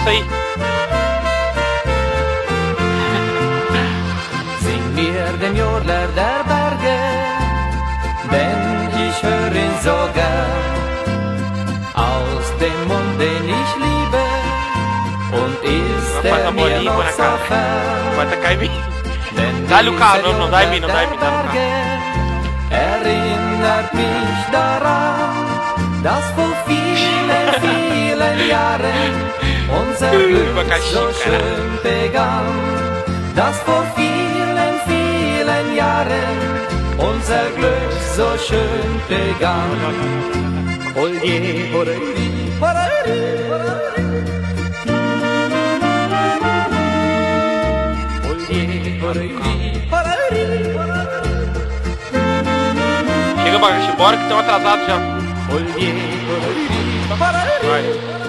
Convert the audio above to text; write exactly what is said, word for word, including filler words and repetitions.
isso aí. Sing mir den Jodler der Berge, denn ich höre ihn so gern. Aus dem Mund, den ich liebe, und ist er mir noch so fern. Vai tacar em mim. Denn Dá-lhe o carro, diese não, não dá em mim, não dá em mim, dá Jodler no der Berge erinnert mich daran, dass vor vielen, vielen Jahren unser Glück so schön begann. Dass vor vielen, vielen Jahren unser Glück so schön begann. Oye, oreri, oreri, oreri. Oye, oreri, oreri, oreri. Chega, bagaço, bora que estão atrasados já. Oye, oreri, oreri. Vai.